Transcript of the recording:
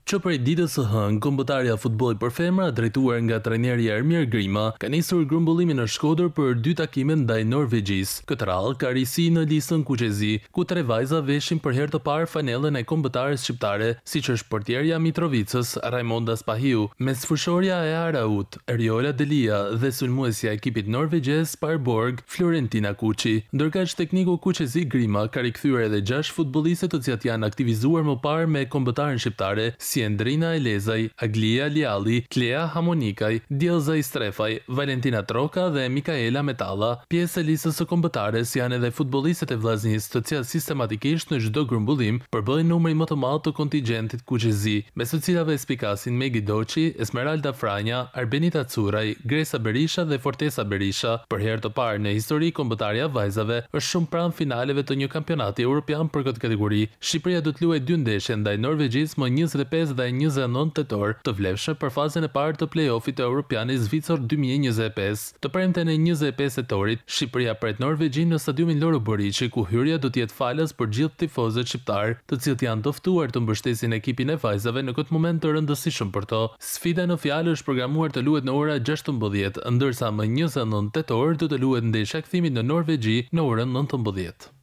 Që prej ditës së hënë, kombëtarja futbollit për femra, drejtuar nga trajneri Ermir Grima, ka nisur grumbullimin në Shkodër për 2 takime ndaj Norvegjisë. Këtë radhë ka risi në listën kuqezi, ku 3 vajza veshin për herë të parë fanellën e kombëtares shqiptare, siç është portierja Mitrovicës, Raimonda Spahiu, mesfushorja e Araut, Eriola Delia dhe sulmuesja e ekipit norvegjez Parborg, Florentina Kuqi. Ndërkaq tekniku kuqezi Grima ka rikthyer edhe 6 futbolliste të cilat janë aktivizuar më parë me kombëtaren shqiptare, si Endrina Elezaj, Aglia Lialli, Klea Hamonikaj, Djelza Istrefaj, Valentina Troka dhe Mikaela Metalla. Pjesë e listës së kombëtares janë edhe futbollistet e vllaznisë, të cilat sistematikisht në çdo grumbullim përbëjnë numrin më të madh të kontingjentit kuqezi, mes të cilave spikasin Megi Doçi, Esmeralda Franja, Arbenita Curaj, Gresa Berisha dhe Fortesa Berisha. Për herë të parë në histori, kombëtarja vajzave është shumë pranë finaleve të një kampionati evropian për këtë kategori. Shqipëria do të luajë 2 ndeshje ndaj Norvegjisë më 25 dhe 29 tetor, të vlefshme për fazën e parë të play-offit të Europianit Zvicor 2025. Të premten e 25 tetorit, Shqipëria pret Norvegjin në stadiumin Loro Boriçi, ku hyrja do të jetë falas për gjithë tifozët shqiptar, të cilët janë të ftuar të mbështesin ekipin e vajzave në këtë moment të rëndësishëm për to. Sfida në fjalë është programuar të luhet në ora 16, ndërsa më 29 tetor do të luhet ndeshja kthimit në Norvegji në orën 19.